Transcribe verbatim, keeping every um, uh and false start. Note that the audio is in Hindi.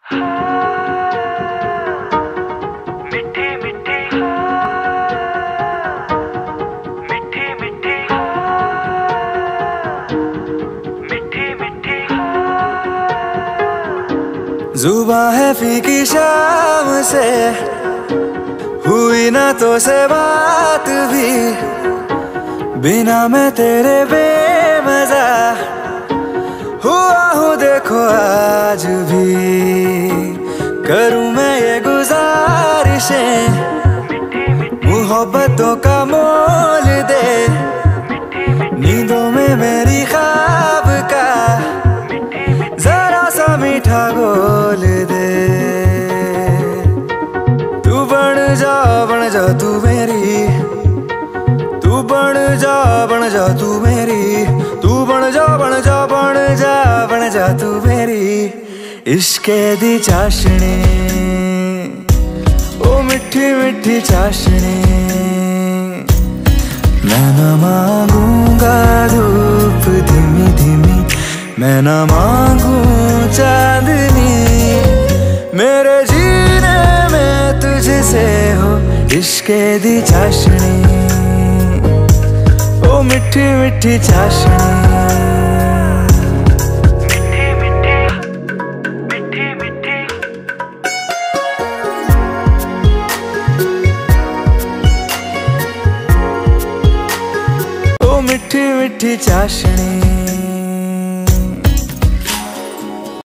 मिठी मिठी मिठी मिठी मिठी मिठी जुबां है फीकी शाम से, हुई ना तो से बात भी, बिना मैं तेरे बेमज़ा हुआ हूँ देखो आज भी। करूँ मैं ये गुजारिशें, मोहब्बतों का मोल दे, नींदों में मेरी ख्वाब का जरा सा मीठा घोल दे। तू बन जा बन जा तू मेरी, तू बन जा बन जा तू मेरी, तू बन जा बन जा बन जा बन जा तू मेरी। इश्के दी चाशनी ओ मिठी मिठी चाशनी, मैं ना मांगूंगा धूप धीमी धीमी, मैं ना मांगू चांदनी, मेरे जीने में तुझसे हो इश्के दी चाशनी, ओ मिठी मिठी चाशनी। मिठी मिठी चाशनी।